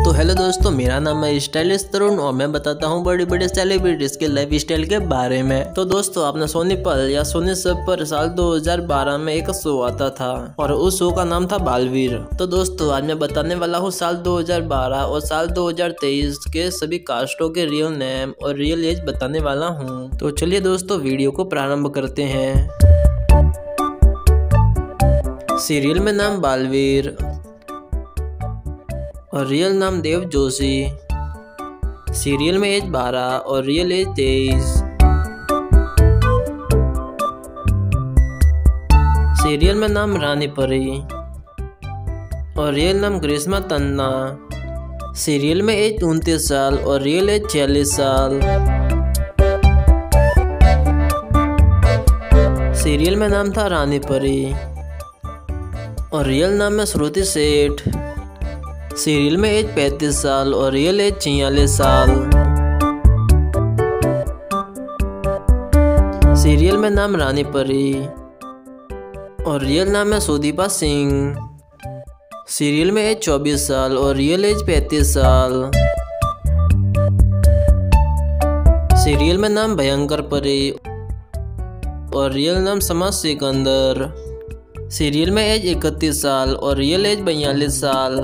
तो हेलो दोस्तों, मेरा नाम है स्टाइलिश तरुण और मैं बताता हूँ बड़ी बड़ी सेलिब्रिटीज के लाइफ स्टाइल के बारे में। तो दोस्तों, आपने सोनी पल या सोनी सब पर साल 2012 में एक शो आता था और उस शो का नाम था बालवीर। तो दोस्तों, आज मैं बताने वाला हूँ साल 2012 और साल 2023 के सभी कास्टों के रियल नेम और रियल एज बताने वाला हूँ। तो चलिए दोस्तों, वीडियो को प्रारंभ करते हैं। सीरियल में नाम बालवीर और रियल नाम देव जोशी। सीरियल में एज 12 और रियल एज 23। सीरियल में नाम रानी परी और रियल नाम ग्रीष्मा तन्ना। सीरियल में एज 29 साल और रियल एज 46 साल। सीरियल में नाम था रानी परी और रियल नाम है श्रुति सेठ। सीरियल में एज 35 साल और रियल एज 46 साल। सीरियल में नाम रानी परी और रियल नाम है सुदीपा सिंह। सीरियल में एज 24 साल और रियल एज 35 साल। सीरियल में नाम भयंकर परी और रियल नाम समाज सिकंदर। सीरियल में एज 31 साल और रियल एज 42 साल।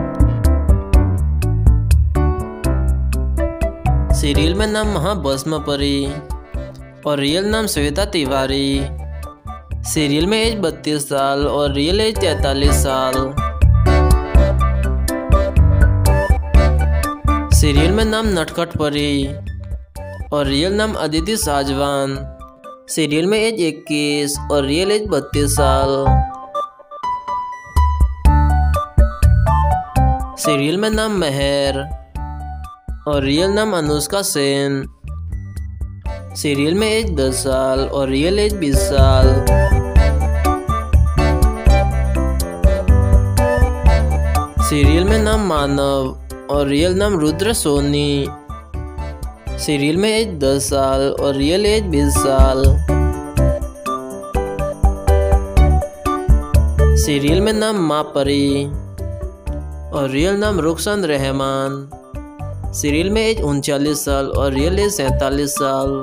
सीरियल में नाम महाभस्म परी और रियल नाम श्वेता तिवारी। सीरियल में एज 32 साल और रियल एज 43 साल। सीरियल में नाम नटखट परी और रियल नाम अदिति साजवान। सीरियल में एज 21 और रियल एज 32 साल। सीरियल में नाम मेहर और रियल नाम अनुष्का सेन। सीरियल में एज 10 साल और रियल एज 20 साल। सीरियल में नाम मानव और रियल नाम रुद्र सोनी। सीरियल में एज 10 साल और रियल एज 20 साल। सीरियल में नाम माँ परी और रियल नाम रुखसान रहमान। सीरियल में एज 39 साल और रियल एज 47 साल।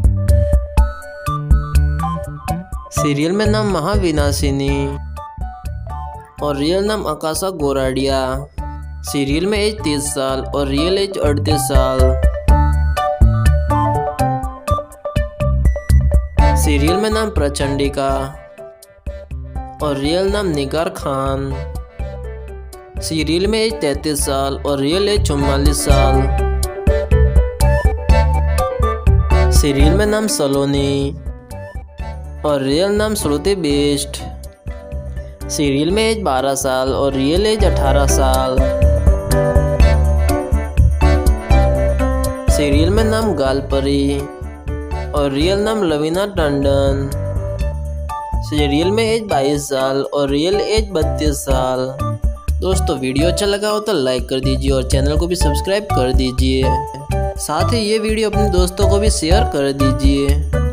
सीरियल में नाम महाविनाशिनी और रियल नाम आकाशा गोराडिया। सीरियल में एज 30 साल और रियल एज 38 साल। सीरियल में नाम प्रचंडिका और रियल नाम निगार खान। सीरियल में एज 33 साल और रियल एज 44 साल। सीरियल में नाम सलोनी और रियल नाम श्रुति बेस्ट। सीरियल में एज 12 साल और रियल एज 18 साल। सीरियल में नाम गालपरी और रियल नाम लवीना टंडन। सीरियल में एज 22 साल और रियल एज 32 साल। दोस्तों, वीडियो अच्छा लगा हो तो लाइक कर दीजिए और चैनल को भी सब्सक्राइब कर दीजिए। साथ ही ये वीडियो अपने दोस्तों को भी शेयर कर दीजिए।